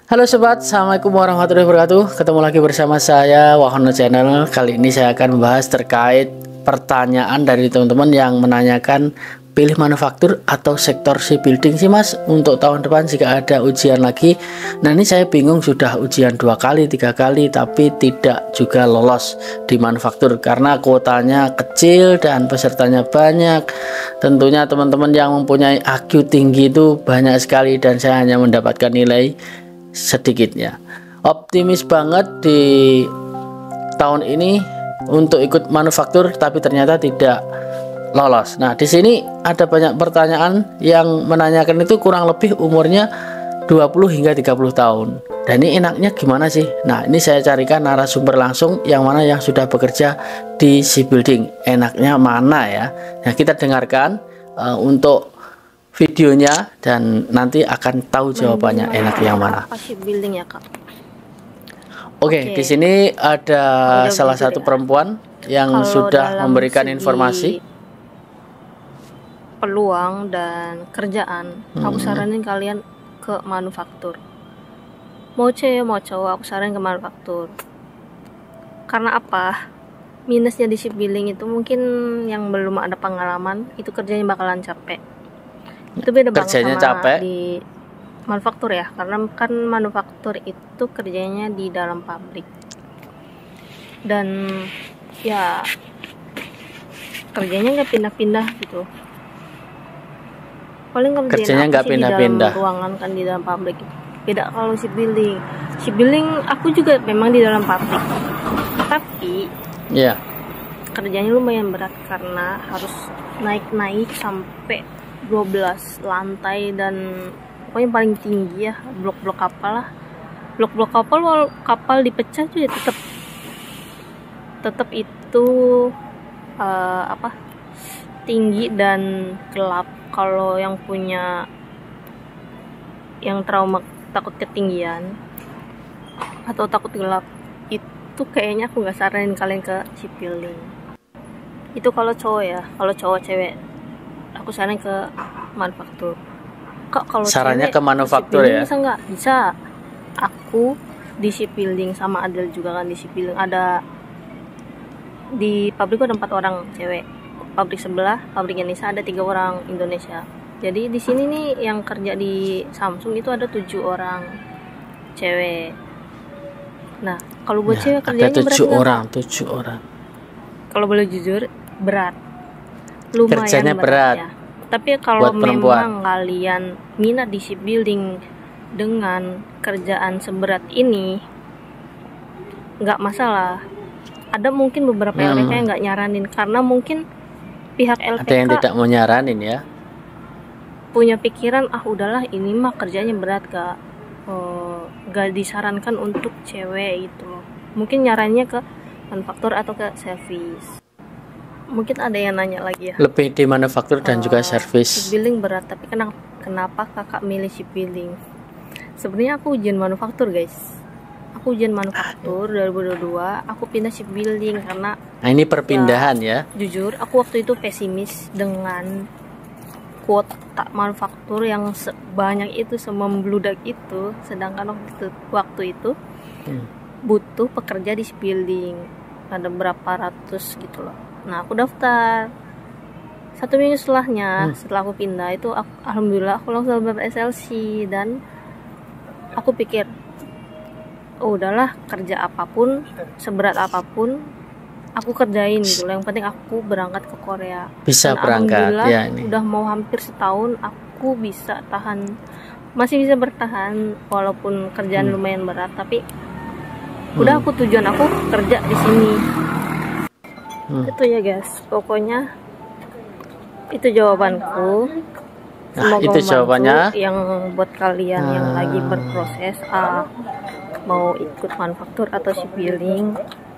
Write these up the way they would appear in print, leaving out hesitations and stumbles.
Halo sobat, assalamualaikum warahmatullahi wabarakatuh. Ketemu lagi bersama saya Wahono Channel. Kali ini saya akan membahas terkait pertanyaan dari teman-teman yang menanyakan pilih manufaktur atau sektor shipbuilding sih mas untuk tahun depan jika ada ujian lagi. Nah ini saya bingung, sudah ujian 2 kali 3 kali tapi tidak juga lolos di manufaktur karena kuotanya kecil dan pesertanya banyak. Tentunya teman-teman yang mempunyai IQ tinggi itu banyak sekali dan saya hanya mendapatkan nilai sedikitnya. Optimis banget di tahun ini untuk ikut manufaktur tapi ternyata tidak lolos. Nah di sini ada banyak pertanyaan yang menanyakan itu kurang lebih umurnya 20 hingga 30 tahun. Dan ini enaknya gimana sih? Nah ini saya carikan narasumber langsung yang mana yang sudah bekerja di shipbuilding. Enaknya mana ya? Nah kita dengarkan untuk videonya dan nanti akan tahu jawabannya enak yang mana. Shipbuilding ya kak. Oke, di sini ada salah satu perempuan yang sudah memberikan informasi peluang dan kerjaan. Aku saranin kalian ke manufaktur. Mau cewek mau cowok, aku saranin ke manufaktur. Karena apa? Minusnya di shipbuilding itu mungkin yang belum ada pengalaman itu kerjanya bakalan capek. Itu beda kerjanya banget sama capek di manufaktur ya, karena kan manufaktur itu kerjanya di dalam pabrik dan ya kerjanya nggak pindah-pindah gitu. Paling kerjanya nggak pindah-pindah, di dalam ruangan kan di dalam pabrik. Beda kalau shipbuilding aku juga memang di dalam pabrik tapi ya kerjanya lumayan berat karena harus naik-naik sampai 12 lantai dan pokoknya paling tinggi ya, blok-blok kapal lah. Blok-blok kapal, walau kapal dipecah juga tetap itu tinggi dan gelap. Kalau yang punya yang trauma takut ketinggian atau takut gelap itu kayaknya aku nggak saranin kalian ke shipbuilding. Itu kalau cowok ya. Kalau cowok cewek aku saranin ke manufaktur. Kak kalau sarannya cewek, ke manufaktur ya? Bisa nggak? Bisa. Aku di shipbuilding sama Adel juga kan di shipbuilding. Ada di pabrik ada 4 orang cewek. Pabrik sebelah, pabrik Indonesia ada 3 orang Indonesia. Jadi di sini nih yang kerja di Samsung itu ada 7 orang cewek. Nah kalau buat cewek kerjanya ada 7 berat. 7 orang. Kalau boleh jujur berat. Lumayan kerjanya berat ya. Tapi kalau memang kalian minat di shipbuilding dengan kerjaan seberat ini nggak masalah. Ada mungkin beberapa LPK yang nggak nyaranin karena mungkin pihak LPK ada yang tidak mau nyaranin ya, punya pikiran udahlah ini mah kerjanya berat, gak disarankan untuk cewek itu. Mungkin nyarannya ke manufaktur atau ke service. Mungkin ada yang nanya lagi ya, lebih di manufaktur dan juga servis. Shipbuilding berat, tapi kenapa kakak milih shipbuilding? Sebenarnya aku ujian manufaktur guys. Aku ujian manufaktur 2022, aku pindah shipbuilding karena ini perpindahan ya. Jujur, aku waktu itu pesimis dengan kuota manufaktur yang sebanyak itu, semembludak itu. Sedangkan waktu itu butuh pekerja di shipbuilding ada berapa ratus gitu loh. Nah aku daftar 1 minggu setelahnya, setelah aku pindah itu alhamdulillah aku langsung dapat SLC. Dan aku pikir udahlah kerja apapun seberat apapun aku kerjain gitu loh. Yang penting aku berangkat ke Korea. Bisa dan berangkat ya ini. Udah mau hampir setahun aku bisa tahan, masih bisa bertahan walaupun kerjaan lumayan berat. Tapi udah aku tujuan aku kerja di sini. Itu ya guys, pokoknya itu jawabanku. Semoga itu jawabannya yang buat kalian yang lagi berproses mau ikut manufaktur atau shipbuilding,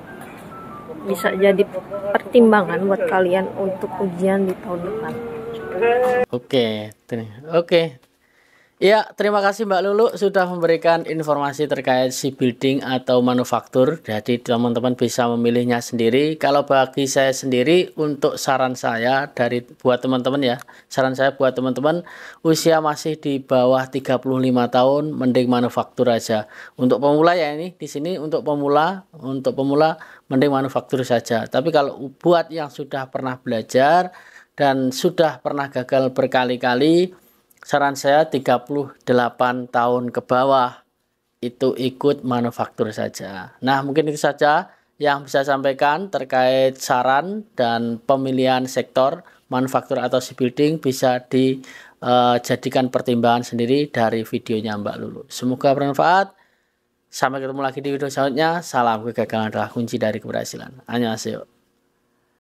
bisa jadi pertimbangan buat kalian untuk ujian di tahun depan. Oke. Ya, terima kasih Mbak Lulu sudah memberikan informasi terkait shipbuilding atau manufaktur. Jadi teman-teman bisa memilihnya sendiri. Kalau bagi saya sendiri, untuk saran saya buat teman-teman ya, saran saya buat teman-teman usia masih di bawah 35 tahun, mending manufaktur aja. Untuk pemula ya, ini di sini untuk pemula mending manufaktur saja. Tapi kalau buat yang sudah pernah belajar dan sudah pernah gagal berkali-kali, saran saya 38 tahun ke bawah itu ikut manufaktur saja. Nah, mungkin itu saja yang bisa saya sampaikan terkait saran dan pemilihan sektor manufaktur atau shipbuilding, bisa dijadikan pertimbangan sendiri dari videonya Mbak Lulu. Semoga bermanfaat. Sampai ketemu lagi di video selanjutnya. Salam, kegagalan adalah kunci dari keberhasilan. Annyeonghaseyo.